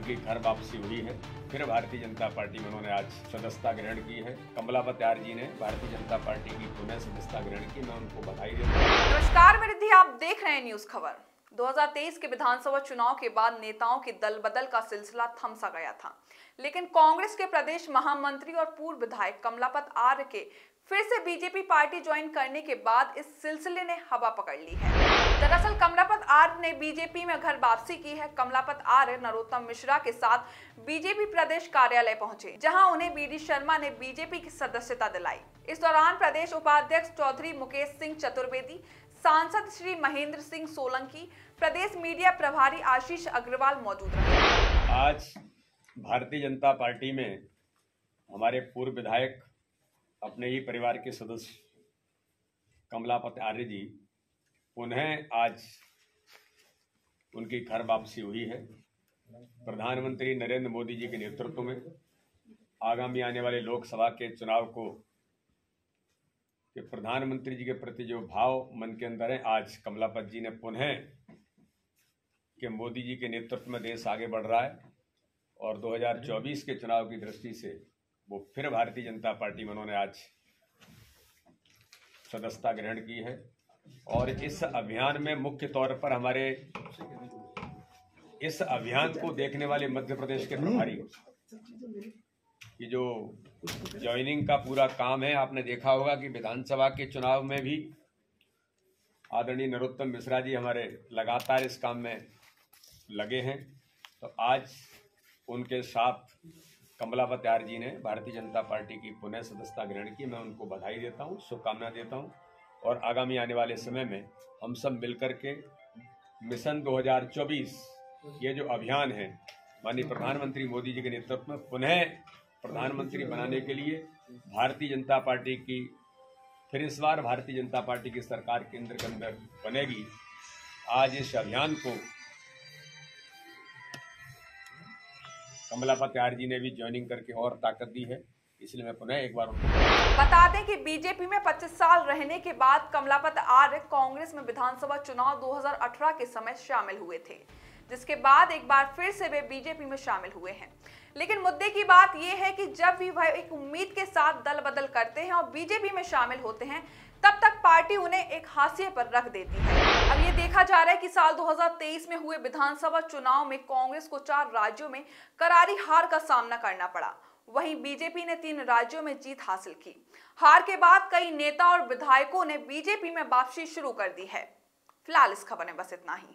उनकी घर वापसी हुई है। फिर भारतीय जनता पार्टी में उन्होंने आज सदस्यता ग्रहण की है। कमलापत यार जी ने भारतीय जनता पार्टी की पुनः सदस्यता ग्रहण की, मैं उनको बधाई देता हूँ। नमस्कार, मैं रिद्धि, आप देख रहे हैं न्यूज खबर। 2023 के विधानसभा चुनाव के बाद नेताओं के दल बदल का सिलसिला थम सा गया था, लेकिन कांग्रेस के प्रदेश महामंत्री और पूर्व विधायक कमलापत आर्य के फिर से बीजेपी पार्टी ज्वाइन करने के बाद इस सिलसिले ने हवा पकड़ ली है। दरअसल कमलापत आर्य ने बीजेपी में घर वापसी की है। कमलापत आर्य नरोत्तम मिश्रा के साथ बीजेपी प्रदेश कार्यालय पहुंचे, जहां उन्हें बीडी शर्मा ने बीजेपी की सदस्यता दिलाई। इस दौरान प्रदेश उपाध्यक्ष चौधरी मुकेश सिंह चतुर्वेदी, सांसद श्री महेंद्र सिंह सोलंकी, प्रदेश मीडिया प्रभारी आशीष अग्रवाल मौजूद रहे। आज भारतीय जनता पार्टी में हमारे पूर्व विधायक, अपने ही परिवार के सदस्य कमलापत आर्य जी पुनः आज उनकी घर वापसी हुई है। प्रधानमंत्री नरेंद्र मोदी जी के नेतृत्व में आगामी आने वाले लोकसभा के चुनाव को कि प्रधानमंत्री जी के प्रति जो भाव मन के अंदर है, आज कमलापत जी ने पुनः कि मोदी जी के नेतृत्व में देश आगे बढ़ रहा है और 2024 के चुनाव की दृष्टि से वो फिर भारतीय जनता पार्टी में उन्होंने आज सदस्यता ग्रहण की है। और इस अभियान में मुख्य तौर पर हमारे इस अभियान को देखने वाले मध्य प्रदेश के प्रभारी की जो ज्वाइनिंग का पूरा काम है, आपने देखा होगा कि विधानसभा के चुनाव में भी आदरणीय नरोत्तम मिश्रा जी हमारे लगातार इस काम में लगे हैं। तो आज उनके साथ कमलापत यार जी ने भारतीय जनता पार्टी की पुनः सदस्यता ग्रहण की, मैं उनको बधाई देता हूँ, शुभकामना देता हूँ। और आगामी आने वाले समय में हम सब मिलकर के मिशन 2024 ये जो अभियान है, माननीय प्रधानमंत्री मोदी जी के नेतृत्व में पुनः प्रधानमंत्री बनाने के लिए भारतीय जनता पार्टी की फिर इस बार भारतीय जनता पार्टी की सरकार केंद्र के अंदर बनेगी। आज इस अभियान को कमलापत यार जी ने भी ज्वाइनिंग करके और ताकत दी है, इसलिए मैं पुनः एक बार बता दें कि बीजेपी में 25 साल रहने के बाद कमलापत आर्य कांग्रेस में विधानसभा चुनाव 2018 के समय शामिल हुए थे, जिसके बाद एक बार फिर से वे बीजेपी में शामिल हुए हैं। लेकिन मुद्दे की बात यह है कि जब भी वह एक उम्मीद के साथ दल बदल करते हैं और बीजेपी में शामिल होते हैं, तब तक पार्टी उन्हें एक हाशिए पर रख देती है। अब ये देखा जा रहा है कि साल 2023 में हुए विधानसभा चुनाव में कांग्रेस को 4 राज्यों में करारी हार का सामना करना पड़ा। वहीं बीजेपी ने 3 राज्यों में जीत हासिल की। हार के बाद कई नेता और विधायकों ने बीजेपी में वापसी शुरू कर दी है। फिलहाल इस खबर में बस इतना ही।